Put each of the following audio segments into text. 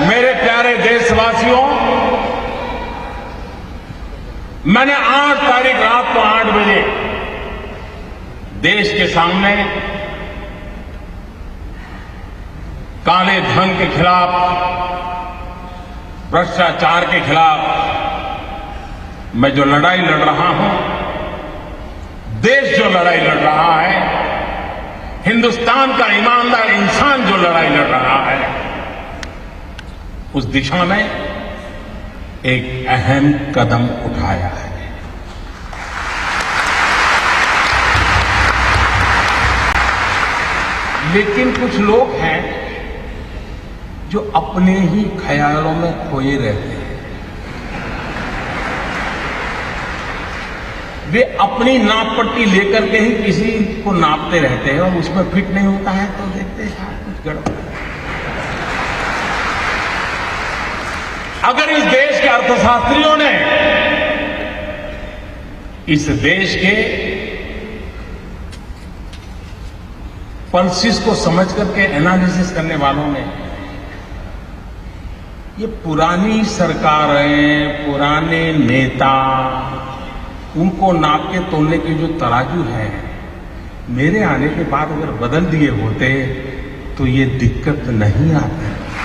मेरे प्यारे देशवासियों, मैंने 8 तारीख रात को 8 बजे देश के सामने काले धन के खिलाफ, भ्रष्टाचार के खिलाफ मैं जो लड़ाई लड़ रहा हूं, देश जो लड़ाई लड़ रहा है, हिंदुस्तान का ईमानदार इंसान जो लड़ाई लड़ रहा है, उस दिशा में एक अहम कदम उठाया है। लेकिन कुछ लोग हैं जो अपने ही ख्यालों में खोए रहते हैं। वे अपनी नाप पट्टी लेकर के ही किसी को नापते रहते हैं और उसमें फिट नहीं होता है तो देखते हैं कुछ गड़बड़। अगर इस देश के अर्थशास्त्रियों ने, इस देश के पल्सिस को समझ करके एनालिसिस करने वालों ने ये पुरानी सरकारें, पुराने नेता, उनको नाप के तोलने की जो तराजू है, मेरे आने के बाद अगर बदल दिए होते तो ये दिक्कत नहीं आती।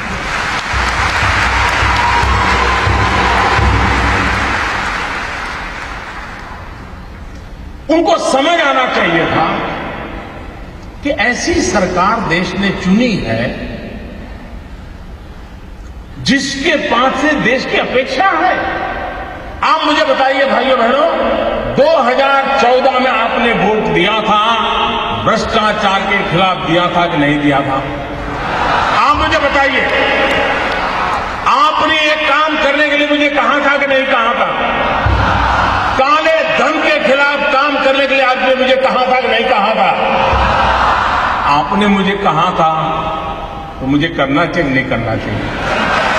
उनको समझ आना चाहिए था कि ऐसी सरकार देश ने चुनी है जिसके पास से देश की अपेक्षा है। आप मुझे बताइए भाइयों बहनों, 2014 में आपने वोट दिया था, भ्रष्टाचार के खिलाफ दिया था कि नहीं दिया था? आप मुझे बताइए, आपने एक काम करने के लिए मुझे कहा था कि नहीं कहा था? काले धन के खिलाफ काम करने के लिए आपने मुझे कहा था कि नहीं कहा था? आपने मुझे कहा था तो मुझे करना चाहिए, नहीं करना चाहिए?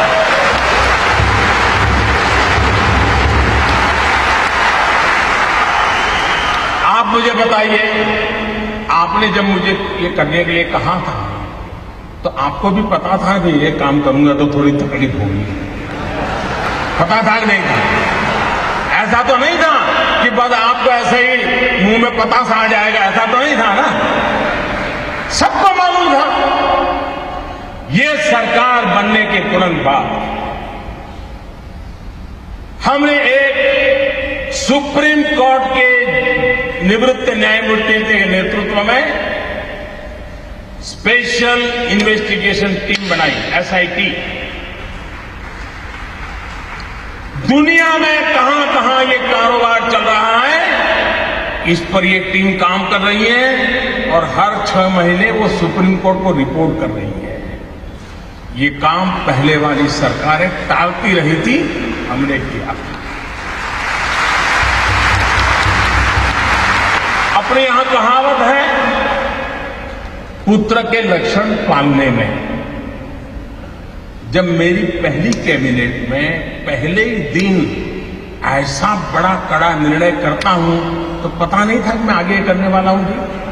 आप मुझे बताइए, आपने जब मुझे ये करने के लिए कहा था तो आपको भी पता था कि ये काम करूंगा तो थोड़ी तकलीफ होगी? पता था कि नहीं था? ऐसा तो नहीं था कि बस आपको ऐसे ही मुंह में पतासा आ जाएगा, ऐसा तो नहीं था ना? सबको मालूम था। ये सरकार बनने के तुरंत बाद हमने एक सुप्रीम कोर्ट के निवृत्त न्यायमूर्ति के नेतृत्व में स्पेशल इन्वेस्टिगेशन टीम बनाई, एसआईटी। दुनिया में कहां ये कारोबार चल रहा है, इस पर ये टीम काम कर रही है और हर 6 महीने वो सुप्रीम कोर्ट को रिपोर्ट कर रही है। ये काम पहले वाली सरकारें टालती रही थी, हमने किया। अपने यहां कहावत है, पुत्र के लक्षण पालने में। जब मेरी पहली कैबिनेट में पहले ही दिन ऐसा बड़ा कड़ा निर्णय करता हूं तो पता नहीं था कि मैं आगे करने वाला हूं।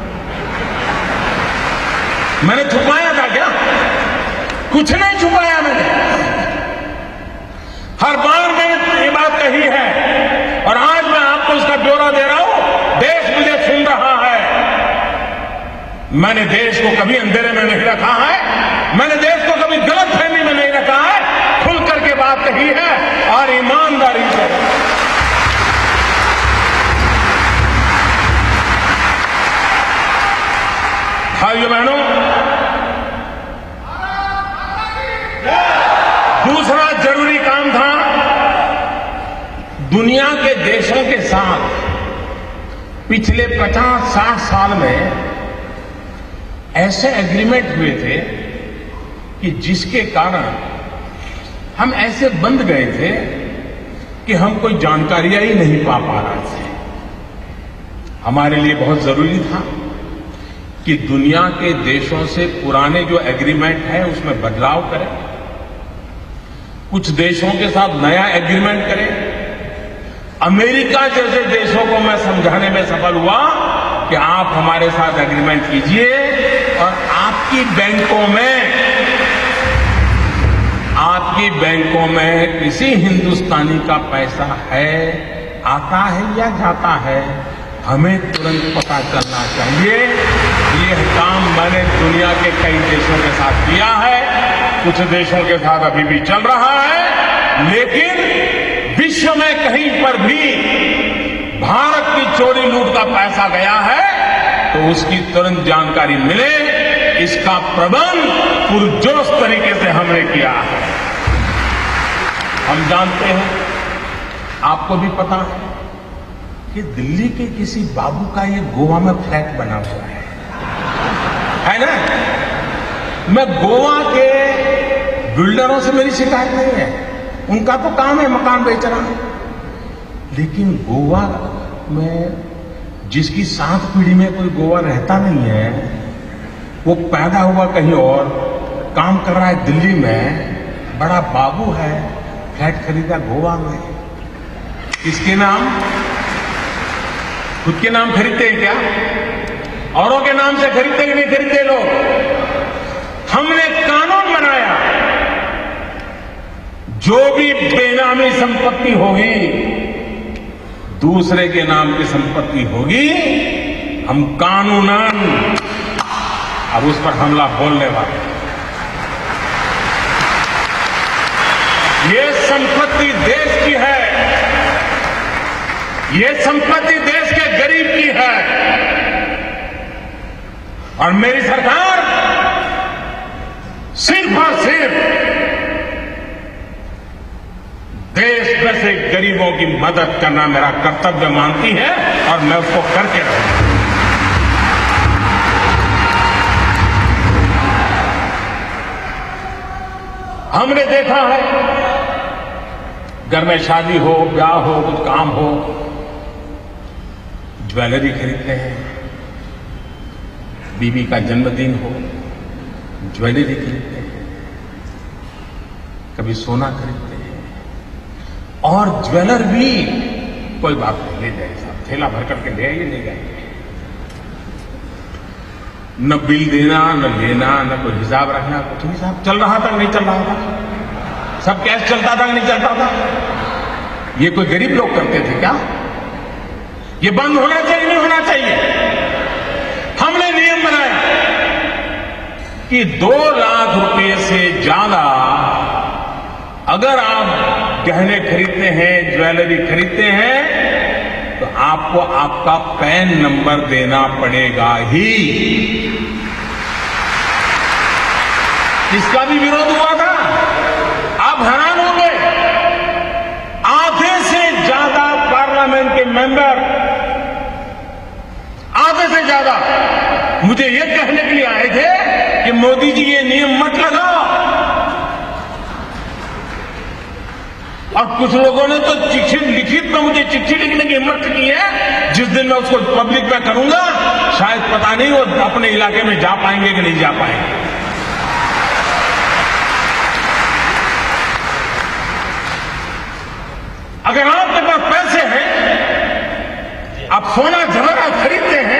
मैंने छुपाया था क्या? कुछ नहीं छुपाया मैंने। हर बार मैंने ये बात कही है और आज मैं आपको इसका ब्यौरा दे रहा हूं। देश मुझे सुन रहा है। मैंने देश को कभी अंधेरे में नहीं रखा है, मैंने देश को कभी गलतफहमी में नहीं रखा है। खुल करके बात कही है और ईमानदारी से। भाइयों बहनों, दूसरा जरूरी काम था, दुनिया के देशों के साथ पिछले 50-60 साल में ऐसे एग्रीमेंट हुए थे कि जिसके कारण हम ऐसे बंध गए थे कि हम कोई जानकारियां ही नहीं पा रहे थे। हमारे लिए बहुत जरूरी था कि दुनिया के देशों से पुराने जो एग्रीमेंट है उसमें बदलाव करें, कुछ देशों के साथ नया एग्रीमेंट करें। अमेरिका जैसे देशों को मैं समझाने में सफल हुआ कि आप हमारे साथ एग्रीमेंट कीजिए और आपकी बैंकों में आपकी बैंकों में किसी हिंदुस्तानी का पैसा है, आता है या जाता है, हमें तुरंत पता चलना चाहिए। ये काम मैंने दुनिया के कई देशों के साथ किया है, कुछ देशों के साथ अभी भी चल रहा है, लेकिन विश्व में कहीं पर भी भारत की चोरी लूट का पैसा गया है तो उसकी तुरंत जानकारी मिले, इसका प्रबंध पुरजोश तरीके से हमने किया है। हम जानते हैं, आपको भी पता है कि दिल्ली के किसी बाबू का ये गोवा में फ्लैट बना हुआ है ना? मैं गोवा के बिल्डरों से मेरी शिकायत नहीं है, उनका तो काम है मकान बेचना, लेकिन गोवा में जिसकी 7 पीढ़ी में कोई गोवा रहता नहीं है, वो पैदा हुआ कहीं और, काम कर रहा है दिल्ली में, बड़ा बाबू है, फ्लैट खरीदा गोवा में। किसके नाम? खुद के नाम खरीदते हैं क्या? औरों के नाम से खरीदते कि नहीं खरीदते लोग? हमने कानून बनाया, जो भी बेनामी संपत्ति होगी, दूसरे के नाम की संपत्ति होगी, हम कानूनन अब उस पर हमला बोलने वाले। ये संपत्ति देश की है, ये संपत्ति देश के गरीब की है, और मेरी सरकार सिर्फ और सिर्फ देश में से गरीबों की मदद करना मेरा कर्तव्य मानती है, और मैं उसको करके रहूंगा। हमने देखा है, घर में शादी हो, ब्याह हो, कुछ काम हो, ज्वेलरी खरीदते हैं, बीवी का जन्मदिन हो, ज्वेलरी खरीदते हैं, कभी सोना खरीदते हैं, और ज्वेलर भी कोई बात नहीं, ले जाए साहब, थैला भर करके ले आइए, ले जाइए, न बिल देना, न लेना, न कोई हिसाब रखना, कुछ नहीं साहब। चल रहा था नहीं चल रहा था? सब कैश चलता था नहीं चलता था? ये कोई गरीब लोग करते थे क्या? ये बंद होना चाहिए नहीं होना चाहिए? हमने नियम बनाया कि 2 लाख रुपए से ज्यादा अगर आप गहने खरीदते हैं, ज्वेलरी खरीदते हैं, तो आपको आपका पैन नंबर देना पड़ेगा ही। इसका भी विरोध हुआ था, आप हैरान होंगे, आधे से ज्यादा पार्लियामेंट के मेंबर, आधे से ज्यादा मुझे ये कहने के लिए आए थे कि मोदी जी ये नियम मत लगाओ, और कुछ लोगों ने तो चिट्ठी लिखित में मुझे चिट्ठी लिखने की हिम्मत की है, जिस दिन मैं उसको पब्लिक में करूंगा, शायद पता नहीं वो अपने इलाके में जा पाएंगे कि नहीं जा पाएंगे। अगर आपके पास पैसे हैं, आप सोना जवाहरात खरीदते हैं,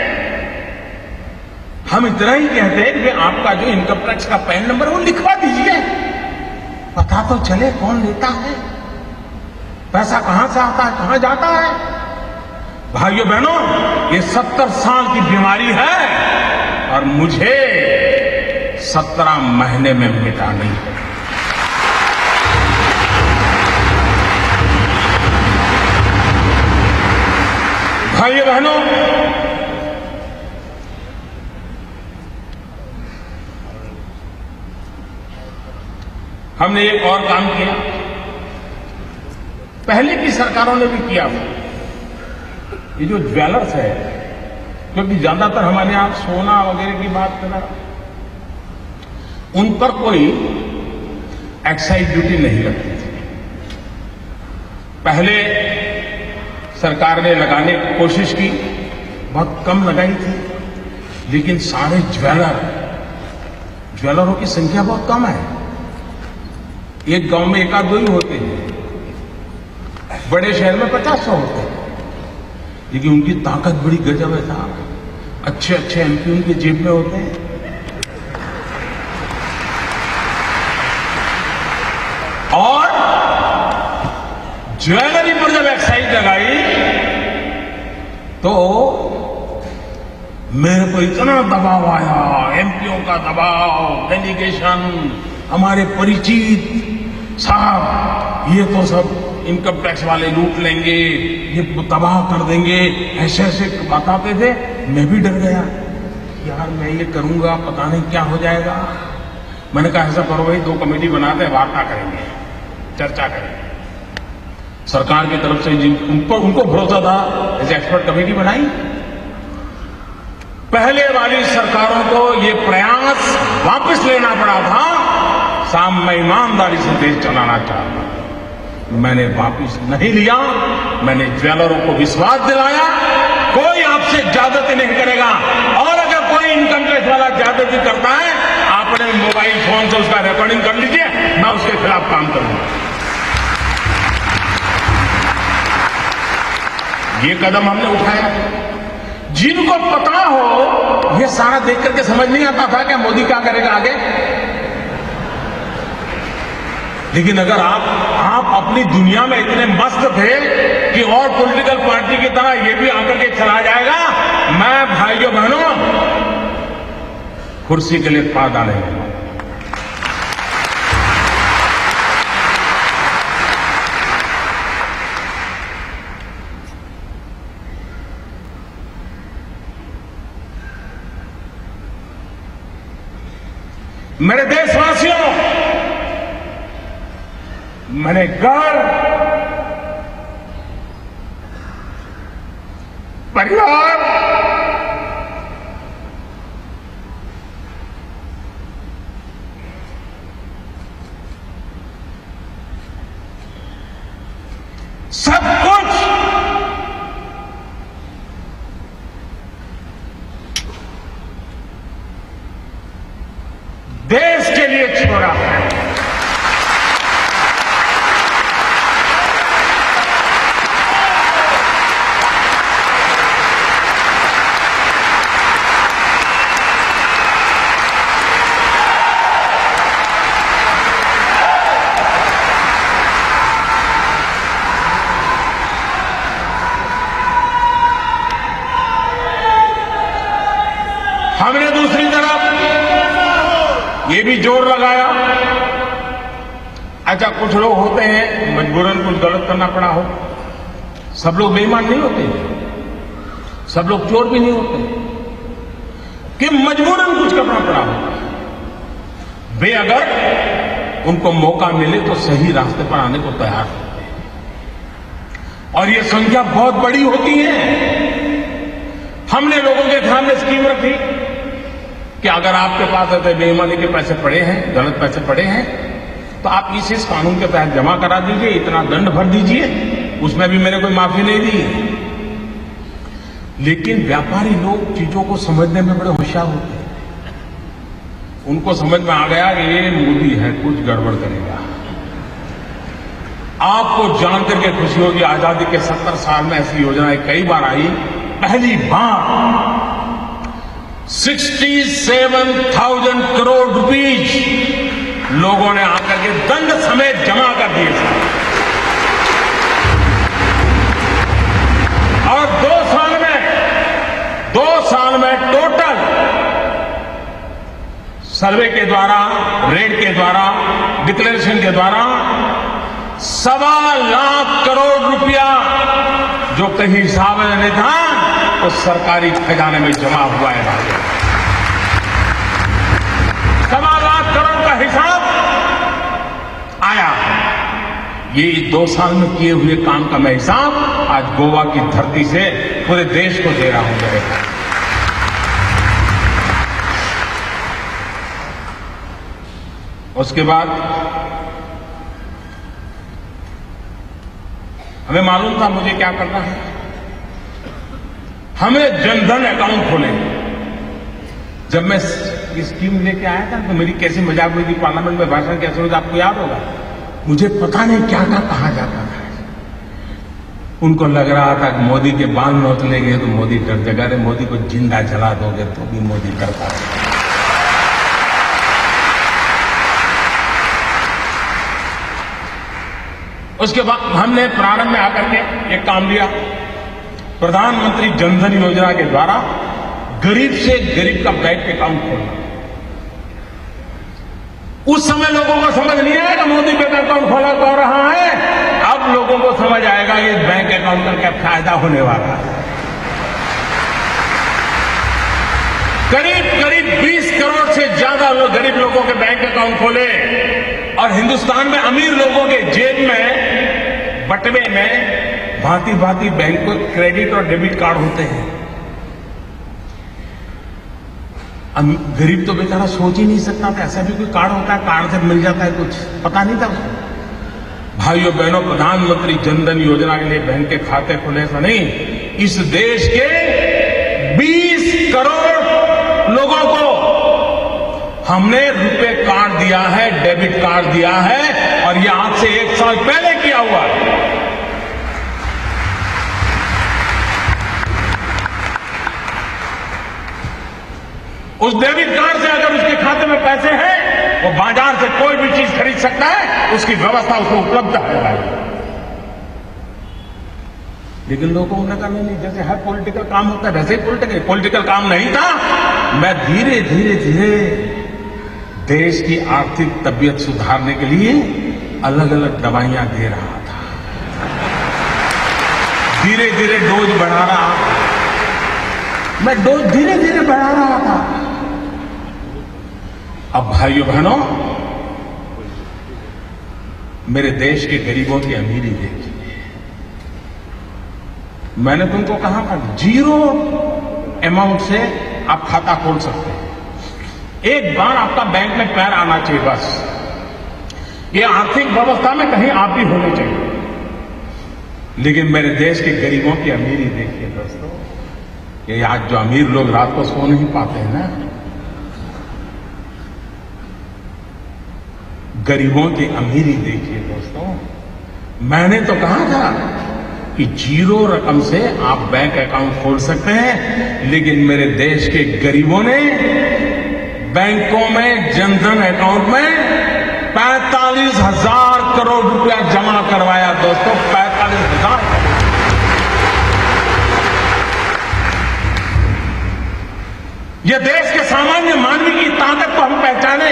हम इतना ही कहते हैं कि आपका जो इनकम टैक्स का पैन नंबर वो लिखवा दीजिए, पता तो चले कौन लेता है, पैसा कहां से आता है, कहां जाता है। भाइयों बहनों, ये 70 साल की बीमारी है, और मुझे 17 महीने में मिटा नहीं है। भाइयों बहनों, हमने एक और काम किया, पहले की सरकारों ने भी किया था। ये जो ज्वेलर्स है, क्योंकि ज्यादातर हमारे यहां सोना वगैरह की बात करा, उन पर कोई एक्साइज ड्यूटी नहीं लगती थी। पहले सरकार ने लगाने की कोशिश की, बहुत कम लगाई थी, लेकिन सारे ज्वेलरों की संख्या बहुत कम है। एक गांव में 1-2 ही होते हैं, बड़े शहर में 50-100 होते हैं, लेकिन उनकी ताकत बड़ी गजब है साहब। अच्छे अच्छे एमपी उनके जेब में होते हैं। ज्वेलरी पर जब एक्साइज लगाई तो मेरे को इतना दबाव आया, एमपीओ का दबाव, डेलीगेशन, हमारे परिचित साहब ये तो सब इनकम टैक्स वाले लूट लेंगे, ये तबाह कर देंगे, ऐसे ऐसे बताते थे। मैं भी डर गया, यार मैं ये करूंगा पता नहीं क्या हो जाएगा। मैंने कहा ऐसा करो भाई, 2 कमेटी बनाते हैं, वार्ता करेंगे, चर्चा करेंगे। सरकार की तरफ से उनको भरोसा था, ऐसे एक्सपर्ट कमेटी बनाई। पहले वाली सरकारों को ये प्रयास वापस लेना पड़ा था। साहब मैं ईमानदारी से देश चलाना चाहता हूं, मैंने वापस नहीं लिया। मैंने ज्वेलरों को विश्वास दिलाया कोई आपसे ज्यादती नहीं करेगा, और अगर कोई इनकम टैक्स वाला ज्यादती करता है आपने मोबाइल फोन से उसका रिकॉर्डिंग कर लीजिए, मैं उसके खिलाफ काम करूंगा। ये कदम हमने उठाया। जिनको पता हो, ये सारा देख करके समझ नहीं आता था कि मोदी क्या करेगा आगे। लेकिन अगर आप अपनी दुनिया में इतने मस्त थे कि और पॉलिटिकल पार्टी की तरह ये भी आकर के चला जाएगा, मैं भाइयों बहनों कुर्सी के लिए पार डालेंगे। मेरे देशवासियों, मैंने घर, परिवार, सब कुछ देश के लिए छोड़ा है। हमने दूसरी तरफ ये भी जोर लगाया, अच्छा कुछ लोग होते हैं मजबूरन कुछ गलत करना पड़ा हो। सब लोग बेईमान नहीं होते, सब लोग चोर भी नहीं होते कि मजबूरन कुछ करना पड़ा हो। वे अगर उनको मौका मिले तो सही रास्ते पर आने को तैयार होते हैं, और ये संख्या बहुत बड़ी होती है। हमने लोगों के सामने स्कीम रखी कि अगर आपके पास ऐसे बेईमानी के पैसे पड़े हैं, गलत पैसे पड़े हैं, तो आप इस कानून के तहत जमा करा दीजिए, इतना दंड भर दीजिए। उसमें भी मैंने कोई माफी नहीं दी। लेकिन व्यापारी लोग चीजों को समझने में बड़े होशियार होते हैं। उनको समझ में आ गया कि ये मोदी है, कुछ गड़बड़ करेगा। आपको जानकर के खुशी होगी, आजादी के 70 साल में ऐसी योजनाएं कई बार आई। पहली बार 67,000 करोड़ रुपीज लोगों ने आकर के दंड समेत जमा कर दिए थे। और 2 साल में टोटल सर्वे के द्वारा, रेड के द्वारा, डिक्लेरेशन के द्वारा 1.25 लाख करोड़ रुपया जो कहीं हिसाब में नहीं था, तो सरकारी खजाने में जमा हुआ है। 1.25 लाख करोड़ का हिसाब आया। ये 2 साल में किए हुए काम का मैं हिसाब आज गोवा की धरती से पूरे देश को दे रहा हूं। मेरे उसके बाद हमें मालूम था मुझे क्या करना है। हमने जनधन अकाउंट खोले। जब मैं ये स्कीम लेके आया था तो मेरी कैसी मजाक हुई थी, पार्लियामेंट में भाषण कैसे हुआ था आपको याद होगा। मुझे पता नहीं क्या क्या कहा जाता था। उनको लग रहा था कि मोदी के बाल नोच लेंगे तो मोदी डर जाएगा। अरे मोदी को जिंदा जला दोगे तो भी मोदी डरता है। उसके बाद हमने प्रारंभ में आकर के एक काम लिया, प्रधानमंत्री जन धन योजना के द्वारा गरीब से गरीब का बैंक अकाउंट खोलना। उस समय लोगों को समझ नहीं आएगा मोदी बैंक अकाउंट खोला कह रहा है, अब लोगों को समझ आएगा कि बैंक अकाउंट का क्या फायदा होने वाला है। करीब करीब 20 करोड़ से ज्यादा लोग गरीब लोगों के बैंक अकाउंट खोले और हिंदुस्तान में अमीर लोगों के जेब में बटवे में भांति भांति बैंक को क्रेडिट और डेबिट कार्ड होते हैं। गरीब तो बेचारा सोच ही नहीं सकता था ऐसा भी कोई कार्ड होता है, कार्ड से मिल जाता है, कुछ पता नहीं था उसको। भाइयों बहनों, प्रधानमंत्री जन धन योजना के लिए बैंक के खाते खुले ऐसा नहीं, इस देश के 20 करोड़ लोगों को हमने रुपए कार्ड दिया है, डेबिट कार्ड दिया है, और ये आज से 1 साल पहले किया हुआ है। उस डेबिट कार्ड से अगर उसके खाते में पैसे हैं, वो बाजार से कोई भी चीज खरीद सकता है, उसकी व्यवस्था उसको उपलब्ध है। लेकिन लोगों ने कहा नहीं, जैसे हर पॉलिटिकल काम होता है वैसे ही पॉलिटिकल काम नहीं था। मैं धीरे धीरे धीरे देश की आर्थिक तबीयत सुधारने के लिए अलग अलग दवाइयां दे रहा था, धीरे धीरे डोज बढ़ा रहा था, मैं डोज धीरे धीरे बढ़ा रहा था। अब भाइयों बहनों, मेरे देश के गरीबों की अमीरी देखिए। मैंने तुमको कहा था 0 अमाउंट से आप खाता खोल सकते हैं, एक बार आपका बैंक में पैर आना चाहिए बस। ये आर्थिक व्यवस्था में कहीं आप भी होने चाहिए। लेकिन मेरे देश के गरीबों की अमीरी देखिए दोस्तों, ये आज जो अमीर लोग रात को सो नहीं पाते हैं ना, गरीबों की अमीरी देखिए दोस्तों। मैंने तो कहा था कि 0 रकम से आप बैंक अकाउंट खोल सकते हैं, लेकिन मेरे देश के गरीबों ने बैंकों में जनधन अकाउंट में 45,000 करोड़ रुपया जमा करवाया दोस्तों, 45,000। यह देश के सामान्य मानवी की ताकत को हम पहचाने।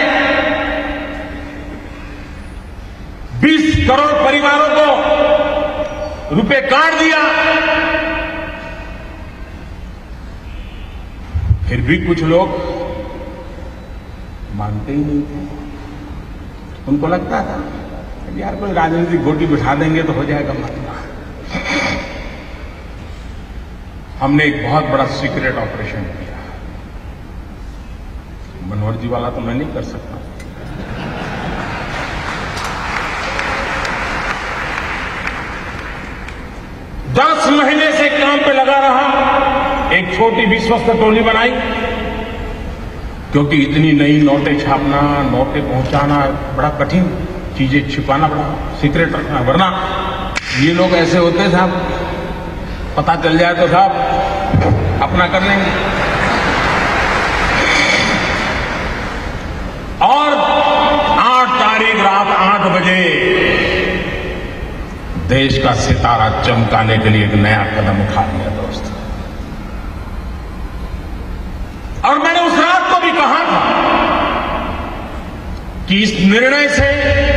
20 करोड़ परिवारों को रुपए कार्ड दिया, फिर भी कुछ लोग मानते ही नहीं थे। उनको लगता था यार कोई राजनीतिक गोटी बिठा देंगे तो हो जाएगा मसला। हमने एक बहुत बड़ा सीक्रेट ऑपरेशन किया, मनोहर जी वाला तो मैं नहीं कर सकता। दस महीने से काम पे लगा रहा, एक छोटी विश्वस्त टोली बनाई, क्योंकि इतनी नई नोटें छापना, नोटें पहुंचाना बड़ा कठिन, चीजें छिपाना बड़ा सीक्रेट रखना, वरना ये लोग ऐसे होते हैं साहब, पता चल जाए तो साहब अपना कर लेंगे। और 8 तारीख रात 8 बजे देश का सितारा चमकाने के लिए एक नया कदम उठा लिया दोस्त। और मैंने उस रात को भी कहा था कि इस निर्णय से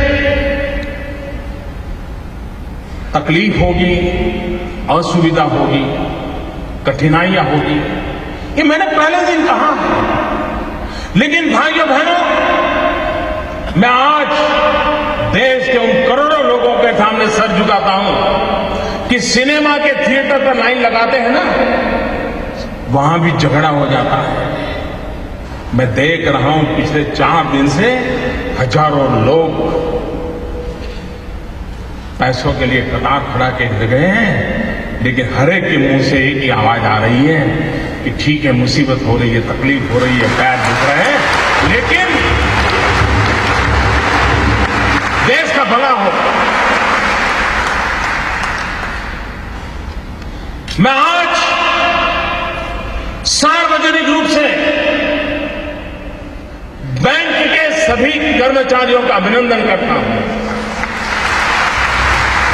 तकलीफ होगी, असुविधा होगी, कठिनाइयां होगी, ये मैंने पहले दिन कहा। लेकिन भाइयों बहनों, मैं आज देश के उन करोड़ों लोगों के सामने सर झुकाता हूं कि सिनेमा के थिएटर पर लाइन लगाते हैं ना, वहां भी झगड़ा हो जाता है। मैं देख रहा हूं पिछले 4 दिन से हजारों लोग पैसों के लिए कतार खड़ा के गए हैं, लेकिन हर एक के मुंह से एक ही आवाज आ रही है कि ठीक है, मुसीबत हो रही है, तकलीफ हो रही है, पैर दुख रहे हैं, लेकिन देश का भला हो। मैं आज सार्वजनिक रूप से बैंक के सभी कर्मचारियों का अभिनंदन करता हूं।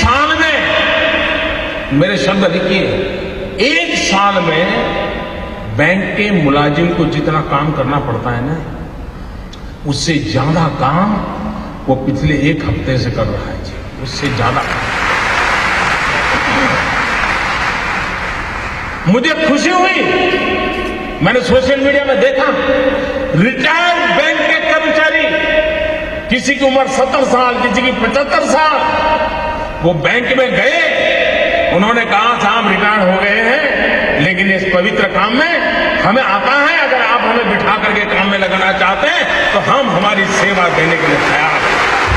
साल में, मेरे शब्द लिखिए, एक साल में बैंक के मुलाजिम को जितना काम करना पड़ता है ना, उससे ज्यादा काम वो पिछले एक हफ्ते से कर रहा है जी, उससे ज्यादा। मुझे खुशी हुई, मैंने सोशल मीडिया में देखा, रिटायर्ड बैंक के कर्मचारी, किसी की उम्र 70 साल, किसी की 75 साल, वो बैंक में गए, उन्होंने कहा साहब रिटायर्ड हो गए हैं, लेकिन इस पवित्र काम में हमें आता है, अगर आप हमें बिठा करके काम में लगाना चाहते हैं तो हम हमारी सेवा देने के लिए तैयार हैं।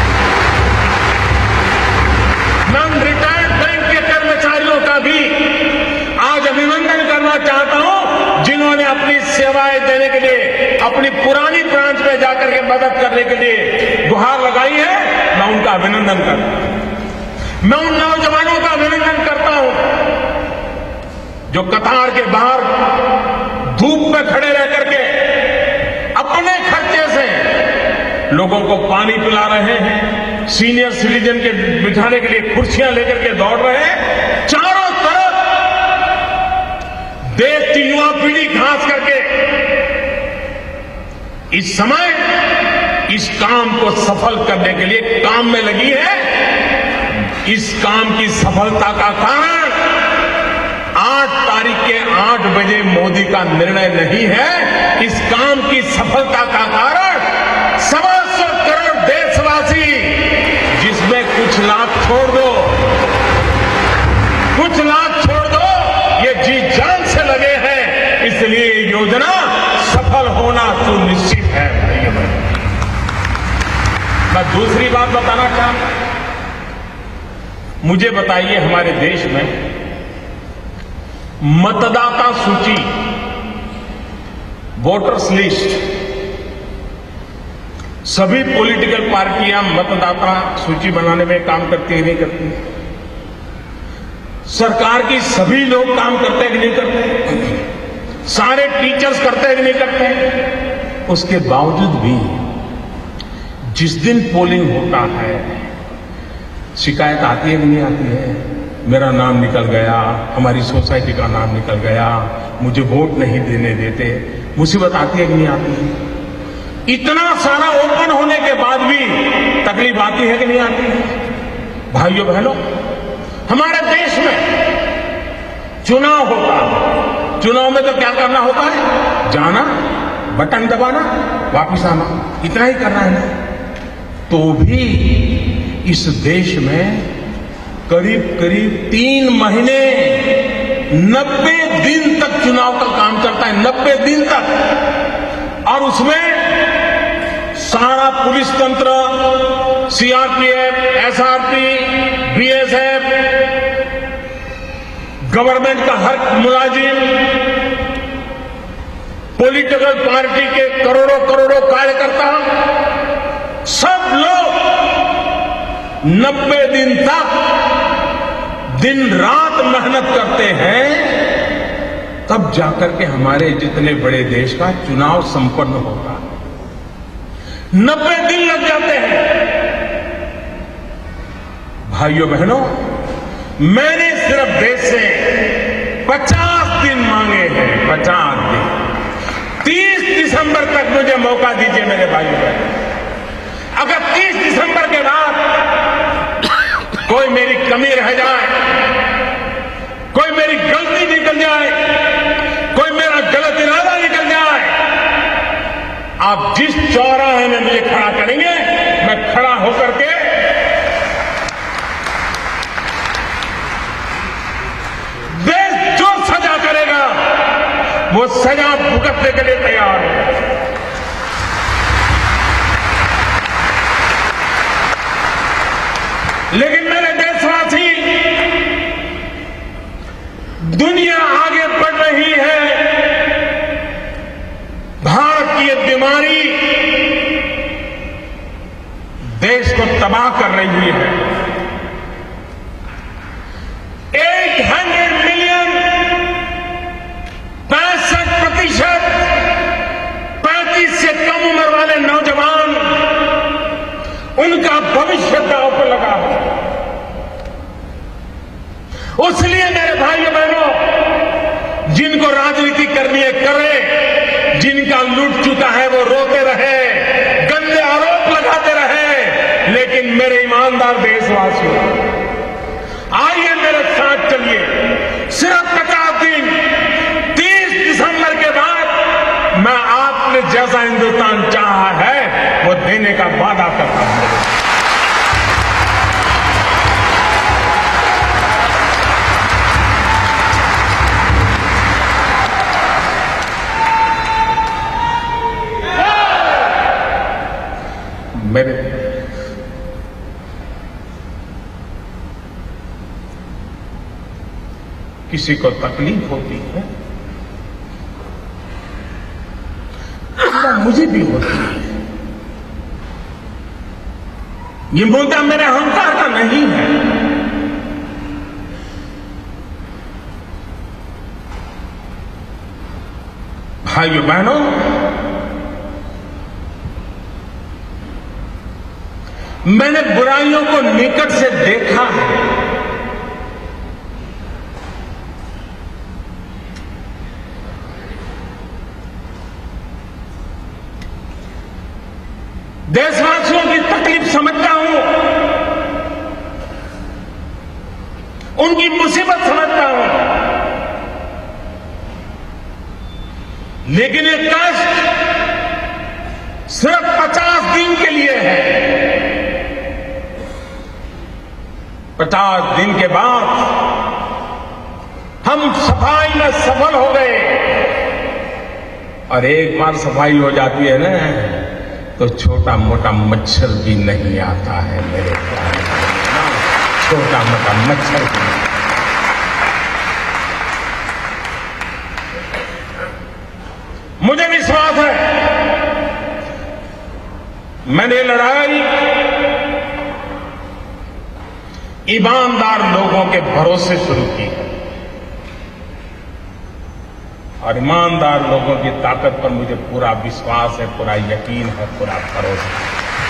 मैं रिटायर्ड बैंक के कर्मचारियों का भी आज अभिनंदन करना चाहता हूं, जिन्होंने अपनी सेवाएं देने के लिए अपनी पुरानी ब्रांच में जाकर के मदद करने के लिए गुहार लगाई है। मैं उनका अभिनंदन करता हूं। मैं उन नौजवानों का अभिनंदन करता हूं जो कतार के बाहर धूप में खड़े रह करके अपने खर्चे से लोगों को पानी पिला रहे हैं, सीनियर सिटीजन के बिठाने के लिए कुर्सियां लेकर के दौड़ रहे हैं। चारों तरफ देश की युवा पीढ़ी खास करके इस समय इस काम को सफल करने के लिए काम में लगी है। इस काम की सफलता का कारण 8 तारीख के 8 बजे मोदी का निर्णय नहीं है। इस काम की सफलता का कारण 125 करोड़ देशवासी, जिसमें कुछ लाख छोड़ दो, कुछ लाख छोड़ दो, ये जी जान से लगे हैं, इसलिए ये योजना सफल होना सुनिश्चित है। मैं दूसरी बात बताना चाहता हूं, मुझे बताइए हमारे देश में मतदाता सूची, वोटर्स लिस्ट, सभी पॉलिटिकल पार्टियां मतदाता सूची बनाने में काम करती है नहीं करती? सरकार की सभी लोग काम करते हैं कि नहीं करते? सारे टीचर्स करते हैं कि नहीं करते? उसके बावजूद भी जिस दिन पोलिंग होता है शिकायत आती है कि नहीं आती है? मेरा नाम निकल गया, हमारी सोसाइटी का नाम निकल गया, मुझे वोट नहीं देने देते। मुसीबत आती है कि नहीं आती है? इतना सारा ओपन होने के बाद भी तकलीफ आती है कि नहीं आती है? भाइयों बहनों, हमारे देश में चुनाव होता है, चुनाव में तो क्या करना होता है? जाना, बटन दबाना, वापिस आना, इतना ही करना है ना। तो भी इस देश में करीब करीब 3 महीने 90 दिन तक चुनाव का काम चलता है, 90 दिन तक। और उसमें सारा पुलिस तंत्र, सीआरपीएफ, एसआरपी, बीएसएफ, गवर्नमेंट का हर मुलाजिम, पॉलिटिकल पार्टी के करोड़ों करोड़ों कार्यकर्ता, सब लोग 90 दिन तक दिन रात मेहनत करते हैं, तब जाकर के हमारे जितने बड़े देश का चुनाव संपन्न होता है। 90 दिन लग जाते हैं। भाइयों बहनों, मैंने सिर्फ देश से 50 दिन मांगे हैं, 50 दिन। 30 दिसंबर तक मुझे मौका दीजिए मेरे भाइयों बहनों। अगर 30 दिसंबर के बाद कोई मेरी कमी रह जाए, कोई मेरी गलती निकल जाए, कोई मेरा गलत इरादा निकल जाए, आप जिस चौराहे में मुझे खड़ा करेंगे, मैं खड़ा होकर के देश जो सजा करेगा वो सजा भुगतने के लिए तैयार है। लेकिन मेरे देशवासी, दुनिया आगे बढ़ रही है, भारत की ये बीमारी देश को तबाह कर रही है। 800 मिलियन 65% 35 से कम उम्र वाले नौजवान, उनका भविष्य दांव पर लगा है। इसलिए मेरे भाइयों बहनों, जिनको राजनीति करनी है करें, जिनका लूट चुका है वो रोते रहे, गंदे आरोप लगाते रहे, लेकिन मेरे ईमानदार देशवासियों, आइए मेरे साथ चलिए। सिर्फ 50 दिन, 30 दिसंबर के बाद मैं आपने जैसा हिंदुस्तान चाहा है वो देने का वादा करता हूं। मेरे किसी को तकलीफ होती है तो मुझे भी होती है। ये मुद्दा मेरे अहंकार का नहीं है। भाइयों बहनों, मैंने बुराइयों को निकट से देखा है। देशवासियों की तकलीफ समझता हूं, उनकी मुसीबत समझता हूं, लेकिन ये कष्ट सिर्फ 50 दिन के लिए है। 50 दिन के बाद हम सफाई में सफल हो गए, और एक बार सफाई हो जाती है ना तो छोटा मोटा मच्छर भी नहीं आता है मेरे ख्याल में। छोटा मोटा मच्छर भी नहीं। मुझे विश्वास है मैंने लड़ाई ईमानदार लोगों के भरोसे शुरू की है, और ईमानदार लोगों की ताकत पर मुझे पूरा विश्वास है, पूरा यकीन है, पूरा भरोसा है।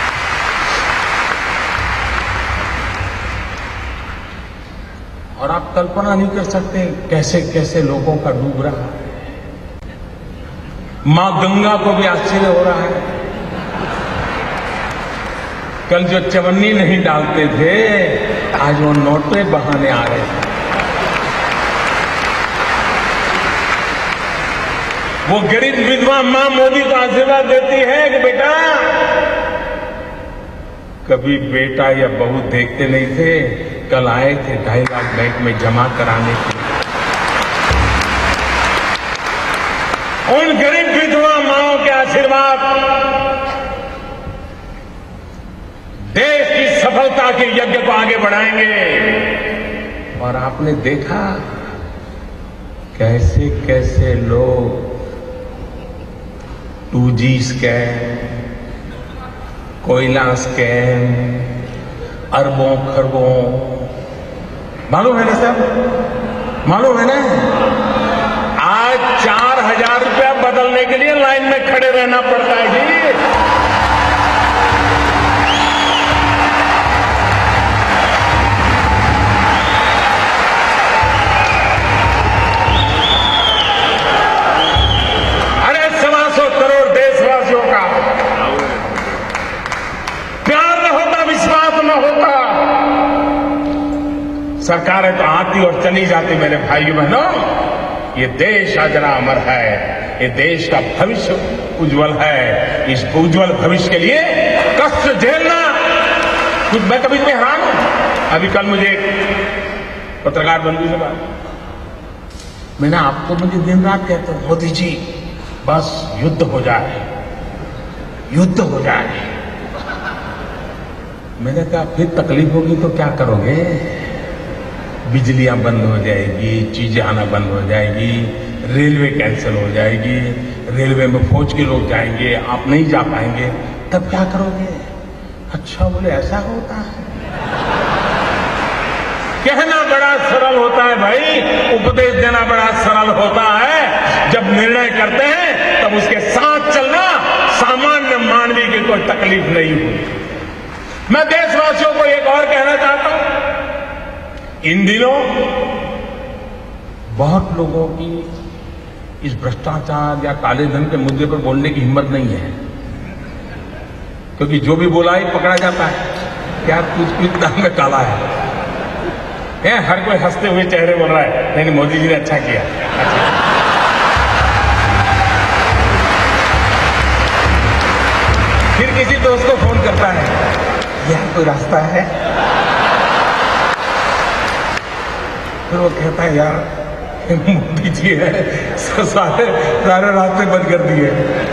और आप कल्पना नहीं कर सकते कैसे कैसे लोगों का डूब रहा है। मां गंगा को भी आश्चर्य हो रहा है। कल जो चवन्नी नहीं डालते थे आज वो नोटे बहाने आ रहे थे। वो गरीब विधवा मां मोदी को आशीर्वाद देती है कि बेटा, कभी बेटा या बहू देखते नहीं थे, कल आए थे 2.5 लाख बैंक में जमा कराने के लिए। उन गरीब विधवा माओं के आशीर्वाद देश की सफलता के यज्ञ को आगे बढ़ाएंगे। और आपने देखा कैसे कैसे लोग 2G स्कैम, कोयला स्कैम, अरबों खरबों, मालूम है ना साहब, मालूम है ना। आज 4,000 रुपया बदलने के लिए लाइन में खड़े रहना पड़ता है जी। सरकारें तो आती और चली जाती मेरे भाइयों बहनों, ये देश अजरा अमर है, ये देश का भविष्य उज्जवल है। इस उज्जवल भविष्य के लिए कष्ट झेलना, कुछ मैं कभी भी हैरान हूं। अभी कल मुझे एक पत्रकार बंधु से बात, मैंने आपको मुझे दिन रात कहते हो मोदी जी बस युद्ध हो जाए, युद्ध हो जाए। मैंने कहा फिर तकलीफ होगी तो क्या करोगे? बिजलियां बंद हो जाएगी, चीजें आना बंद हो जाएगी, रेलवे कैंसिल हो जाएगी, रेलवे में फौज के लोग जाएंगे, आप नहीं जा पाएंगे, तब क्या करोगे? अच्छा बोले ऐसा होता है। कहना बड़ा सरल होता है भाई, उपदेश देना बड़ा सरल होता है। जब निर्णय करते हैं तब उसके साथ चलना सामान्य मानवीय की कोई तकलीफ नहीं हुई। मैं देशवासियों को एक और कहना चाहता हूं, इन दिनों बहुत लोगों की इस भ्रष्टाचार या काले धन के मुद्दे पर बोलने की हिम्मत नहीं है, क्योंकि जो भी बोला ही पकड़ा जाता है। क्या कुछ दाम में काला है। हर कोई हंसते हुए चेहरे बोल रहा है, नहीं मोदी जी ने अच्छा किया। फिर किसी दोस्त को फोन करता है, यह कोई रास्ता है? फिर वो कहता है, यार मोदी जी है, सारे रास्ते बंद कर दिए।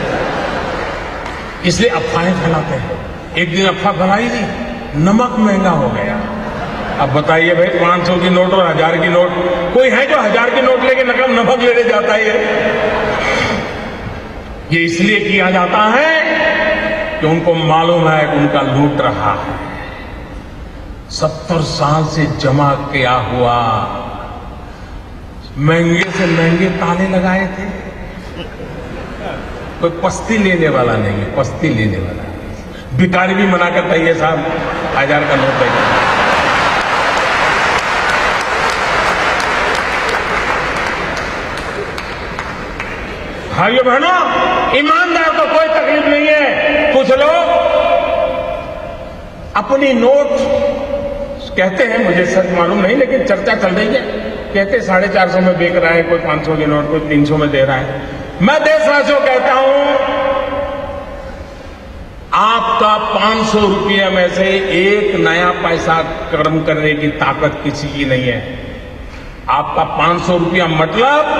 इसलिए अफवाहें फैलाते हैं। एक दिन अफवाह फैलाई थी, नमक महंगा हो गया। अब बताइए भाई, 500 की नोट और 1000 की नोट, कोई है जो 1000 की नोट लेके नमक लेने जाता है? ये इसलिए किया जाता है कि उनको मालूम है कि उनका लूट रहा है। 70 साल से जमा किया हुआ महंगे से महंगे ताले लगाए थे, कोई पस्ती लेने वाला नहीं है, पस्ती लेने वाला है। भिखारी भी मना करता है, ये साहब 1000 का नोट है। भाइयों बहनों, ईमानदार को कोई तकलीफ नहीं है। कुछ लोग अपनी नोट कहते हैं, मुझे सच मालूम नहीं, लेकिन चर्चा चल रही है, कहते 450 में बेच रहा है, कोई 500 की नोट, कोई 300 में दे रहा है। मैं देशवासियों कहता हूं, आपका 500 रुपये में से एक नया पैसा कर्म करने की ताकत किसी की नहीं है। आपका 500 रुपया मतलब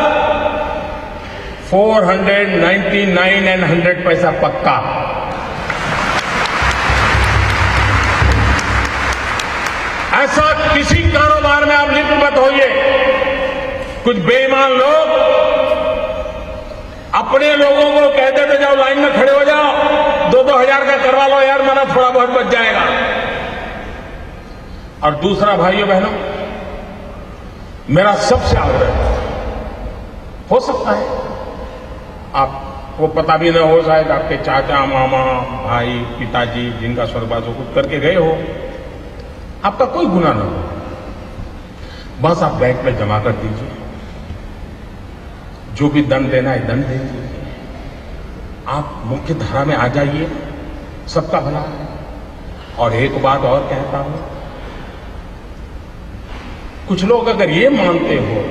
499 एंड 100 पैसा पक्का। ऐसा किसी कारोबार में आप लिप्त मत होइए। कुछ बेईमान लोग अपने लोगों को कहते थे, जाओ लाइन में खड़े हो जाओ, 2-2 हजार का करवा लो यार, माना थोड़ा बहुत बच जाएगा। और दूसरा, भाइयों बहनों, मेरा सबसे आग्रह, हो सकता है आपको पता भी न हो, शायद आपके चाचा, मामा, भाई, पिताजी जिनका स्वर्गवास हो, कुछ करके गए हो, आपका कोई गुनाह ना हो, बस आप बैंक में जमा कर दीजिए। जो भी दंड देना है दंड दे दीजिए। आप मुख्य धारा में आ जाइए, सबका भला है। और एक बात और कहता हूं, कुछ लोग अगर ये मानते हो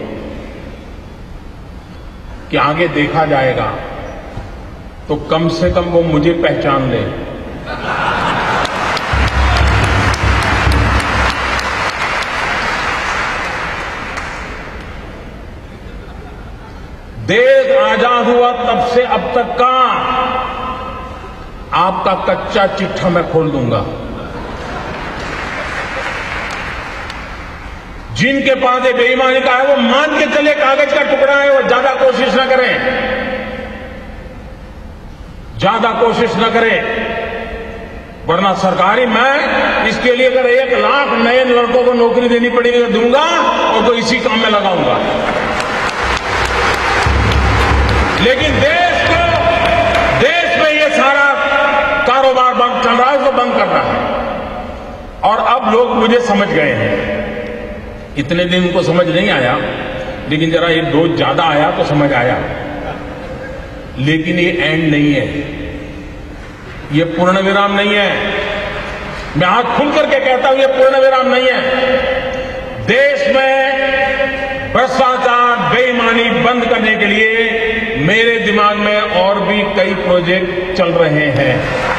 कि आगे देखा जाएगा, तो कम से कम वो मुझे पहचान ले। देश आजाद हुआ तब से अब तक का आपका कच्चा चिट्ठा मैं खोल दूंगा। जिनके पास ये बेईमानी का है, वो मान के चले कागज का टुकड़ा है, वो ज्यादा कोशिश न करें, ज्यादा कोशिश न करें, वरना सरकारी मैं इसके लिए अगर 1 लाख नए लड़कों को नौकरी देनी पड़ेगी तो दूंगा, और तो इसी काम में लगाऊंगा। लेकिन देश में ये सारा कारोबार बंद चल रहा है, उसको बंद करना है। और अब लोग मुझे समझ गए हैं। इतने दिन उनको समझ नहीं आया, लेकिन जरा ये डोज ज्यादा आया तो समझ आया। लेकिन ये एंड नहीं है, ये पूर्ण विराम नहीं है। मैं हाथ खुल करके कहता हूं, ये पूर्ण विराम नहीं है। देश में भ्रष्टाचार, बेईमानी बंद करने के लिए मेरे दिमाग में और भी कई प्रोजेक्ट चल रहे हैं।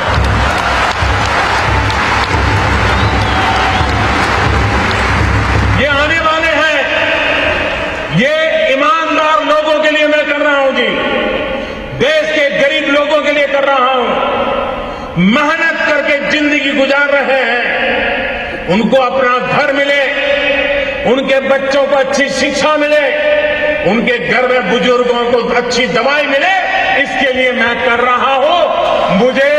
ये आने वाले हैं, ये ईमानदार लोगों के लिए मैं कर रहा हूं जी, देश के गरीब लोगों के लिए कर रहा हूं। मेहनत करके जिंदगी गुजार रहे हैं, उनको अपना घर मिले, उनके बच्चों को अच्छी शिक्षा मिले, उनके घर में बुजुर्गों को अच्छी दवाई मिले, इसके लिए मैं कर रहा हूं।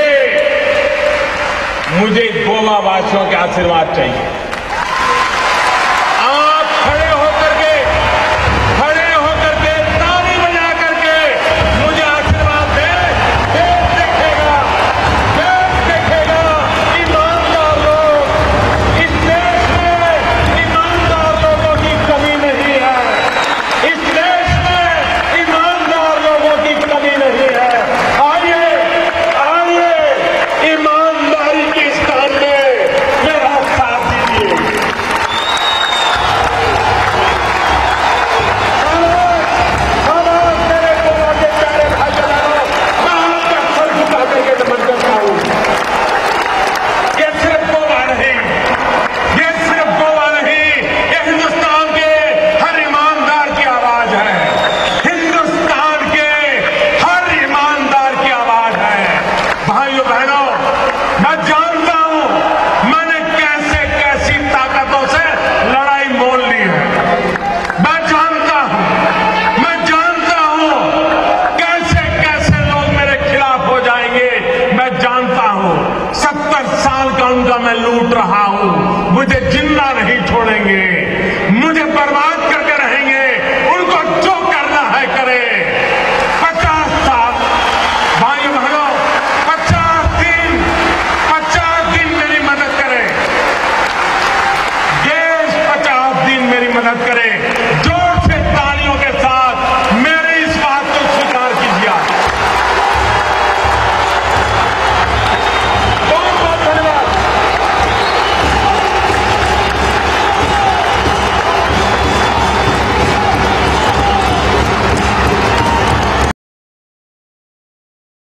मुझे गोवा वासियों के आशीर्वाद चाहिए। आप खड़े होकर के ताली बजा करके मुझे आशीर्वाद दें। देश देखेगा ईमानदार लोग, इस देश में ईमानदार लोग साल का उनका मैं लूट रहा हूं, मुझे जिंदा नहीं छोड़ेंगे, मुझे बर्बाद करके रहेंगे, उनको जो करना है करे। 50 साल भाइयों बहनों, 50 दिन मेरी मदद करें, देश 50 दिन मेरी मदद करे।